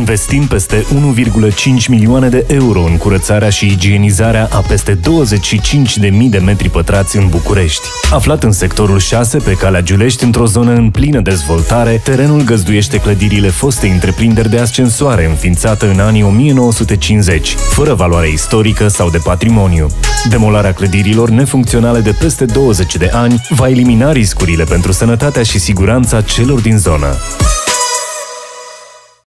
Investim peste 1,5 milioane de euro în curățarea și igienizarea a peste 25.000 de metri pătrați în București. Aflat în sectorul 6, pe Calea Giulești, într-o zonă în plină dezvoltare, terenul găzduiește clădirile fostei întreprinderi de ascensoare înființată în anii 1950, fără valoare istorică sau de patrimoniu. Demolarea clădirilor nefuncționale de peste 20 de ani va elimina riscurile pentru sănătatea și siguranța celor din zonă.